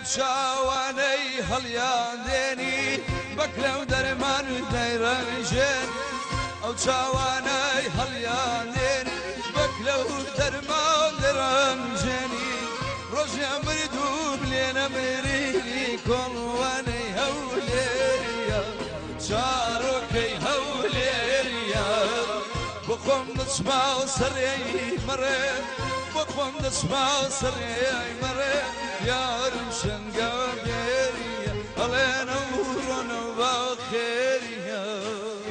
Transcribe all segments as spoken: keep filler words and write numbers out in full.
شاواني هاليانديني بكلو درمان ديرانجين او شاواني هاليانديني بكلو درمان ديرانجيني رجع مردوب لينا مريني كل واني هوليريا شاروكي هوليريا بقوم نسمع سري مريض بقوم نسمع سري مريض يا رمشن قادريا علينا ورنا وبخيريا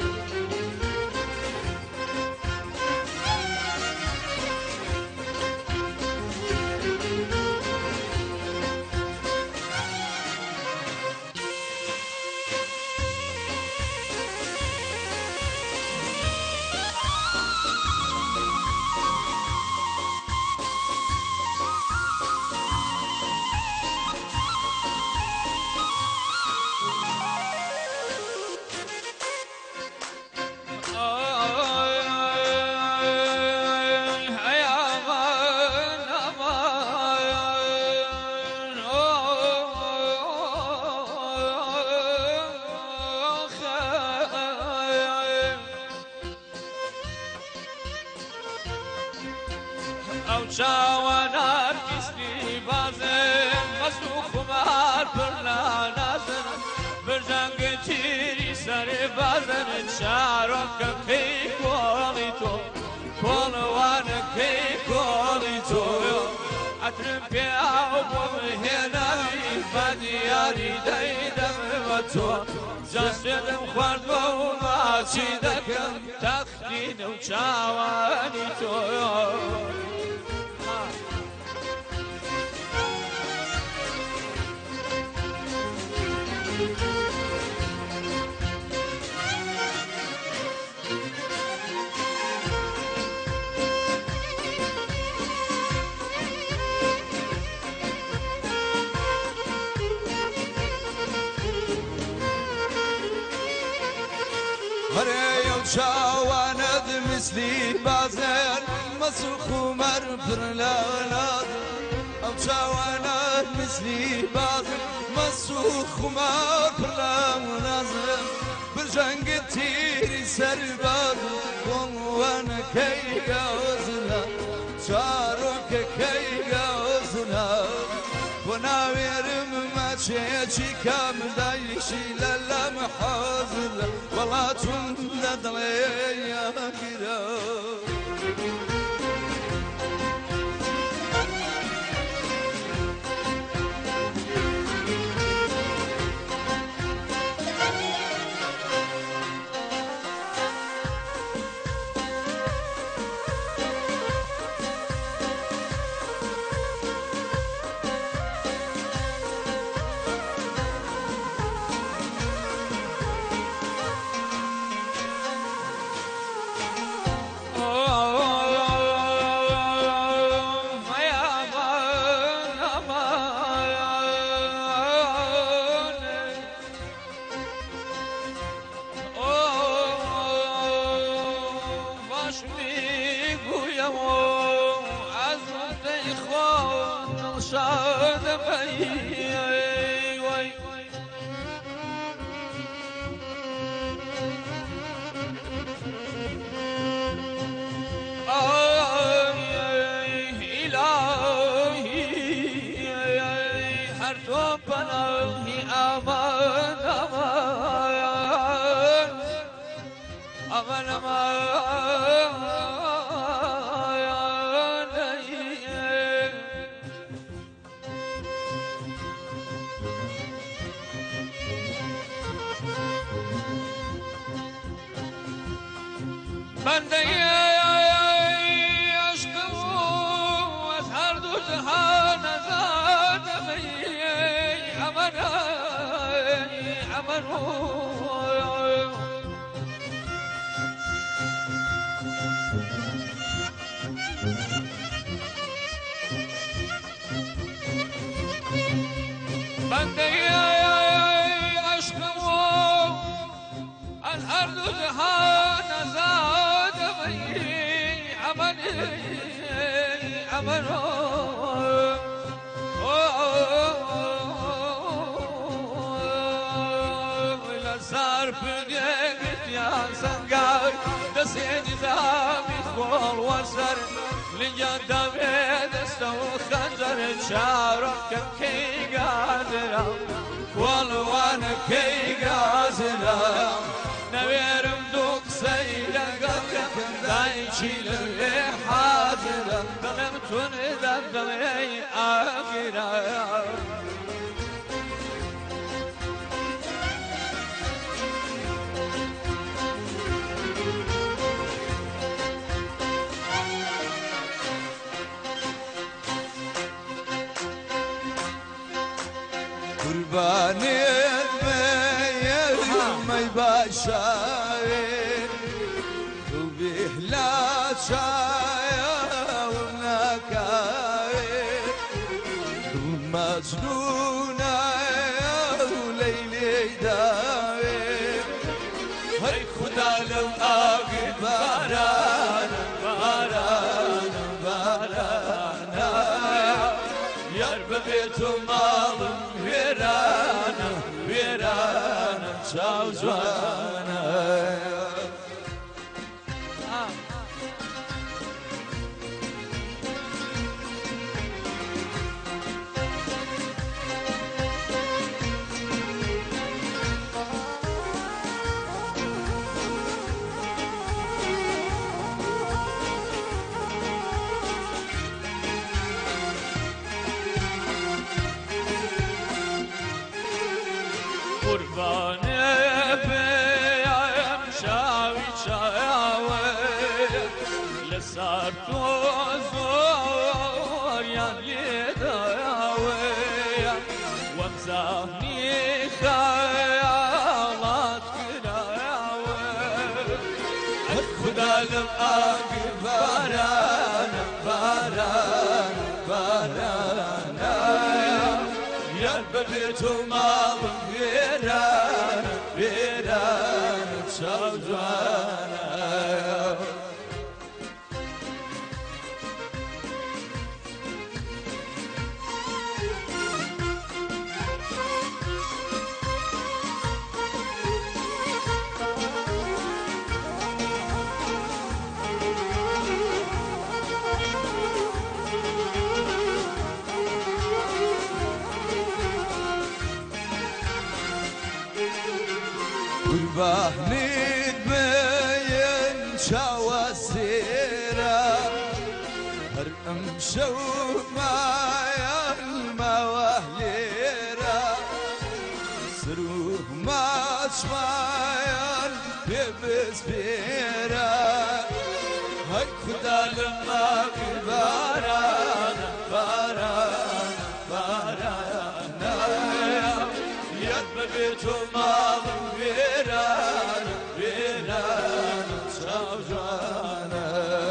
او چاوانا کسلی بازم مسو خمار پرنا نازن برجنگ تیری سر بازن چارم کم کی کولی تو کولوان کی کولی تو اترم پیاو بمهنامی بدیاری دیدم و تو جسدم خورد و ماچی دکم تخدین و چاوانی تو هري وشاواند مثلي بازن مسوخ ومر برلانات او شاواند مثلي بازن مسوخ ومر برلانات برجنگ تيري سرباد وانا كي غوزنا شاروك كي غوزنا وناويرم ما تشيكي كام دايشي للا محازل والله تندد لي يا كرام بنده عشق و از هر دو جهان زادم امن امن بنده عشق و از هر دو جهان زادم امن امن بديت يا سنقاي دسيت ذابي خول وسر لجد بيد استو خنجر شارك كي قادر والوان كي قادر نوير مدوك سيدا قدر دايشي للي حاضر ظلمتون ذنبي آخرا قرباني الميم ما يباشر وبيه لا شايا ونكاير ومجنونة وليلي داير هاي خدا لو آقي باران باران باران يا رب بيتو مالم ويرانا ويرانا شاو جوانا قرباني بيام شاوي شاوي لسار توزور يا يداوي ومزاني خيالات كلاوي خدا لم آقي باران باران باران يا ببيتو مالم ويران ويران شاو جوانا قرباني تبين شواسيرة هر امشو معايا المواهليرة سروح ما شمايا بيبس بيرة هاي خدا لما باران باران باران يا ببيتو مالم ويران ويران شاو جوانا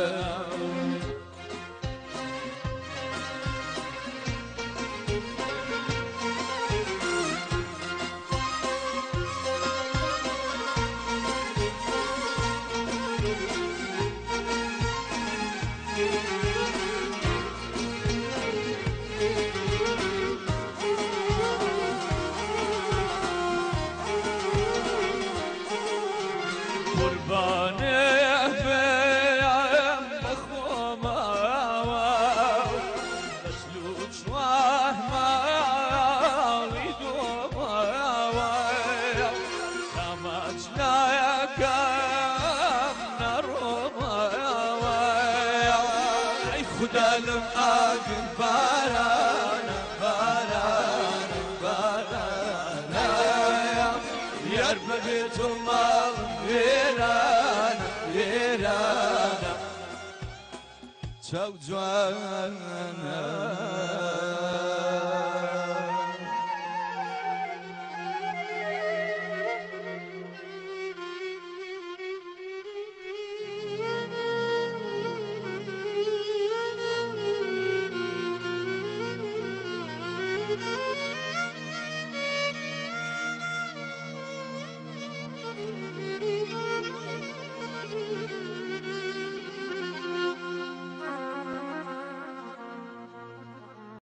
خدا لم آقل باران باران باران يا رب بيتو مال ويران ويران شاو جوانا